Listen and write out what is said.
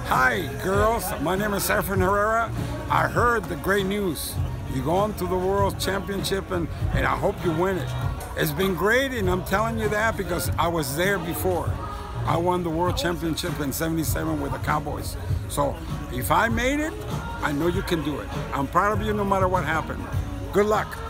Hi, girls. My name is Efren Herrera. I heard the great news. You're going to the World Championship, and I hope you win it. It's been great, and I'm telling you that because I was there before. I won the World Championship in '77 with the Cowboys. So if I made it, I know you can do it. I'm proud of you no matter what happened. Good luck.